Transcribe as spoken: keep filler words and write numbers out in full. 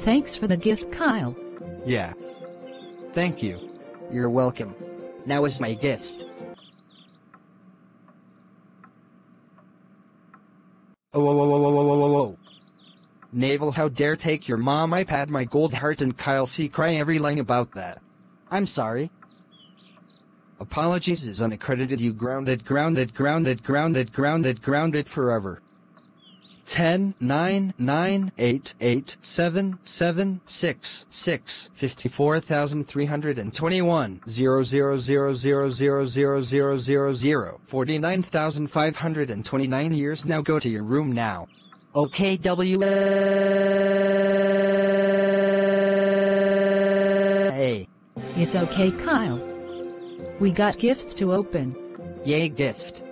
Thanks for the gift, Kyle. Yeah. Thank you. You're welcome. Now is my gift. Oh, whoa, whoa, whoa, whoa, whoa, whoa, whoa. Nevel, how dare take your mom iPad, my gold heart, and Kyle C. cry every line about that. I'm sorry. Apologies is unaccredited. You grounded, grounded, grounded, grounded, grounded, grounded forever. ten, nine, nine, eight, eight, seven, seven, six, six, fifty-four thousand three hundred twenty-one, zero, zero, zero, zero, zero, zero, zero, zero, zero, forty-nine thousand five hundred twenty-nine years. Now go to your room now. Okay, W. Hey. It's okay, Kyle. We got gifts to open. Yay, gift.